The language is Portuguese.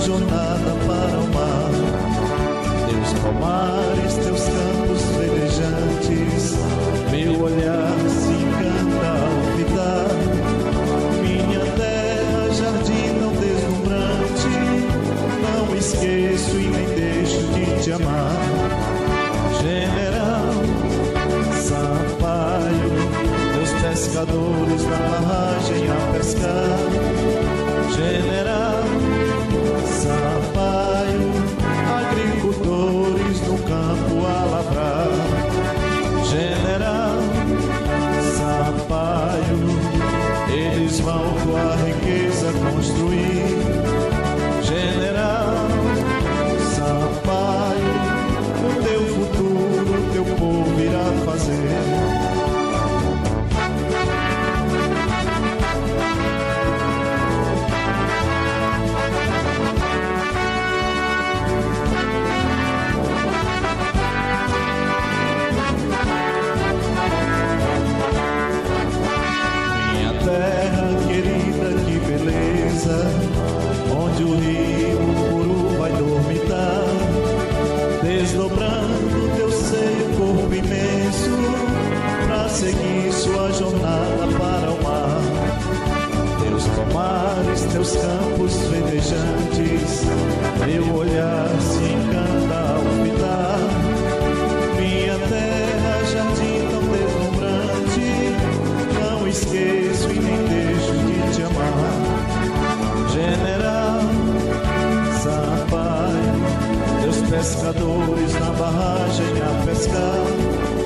jornada para o mar. Teus palmares, teus campos verdejantes, meu olhar se encanta ao fitar. Minha terra, jardim tão deslumbrante, não esqueço e nem deixo de te amar. General Sampaio, teus pescadores na barragem a pescar. General Sampaio, agricultores no campo a lavrar. General Sampaio, eles vão tua riqueza construir. General Sampaio, o teu futuro, teu povo irá fazer. Onde o rio Puru vai dormitar, desdobrando teu seio, corpo imenso, pra seguir sua jornada para o mar. Teus pomares, teus campos verdejantes, meu olhar se encanta ao fitar. Minha terra, jardim tão deslumbrante, não esqueço e nem deixo de te amar. General Sampaio, teus pescadores na barragem a pescar.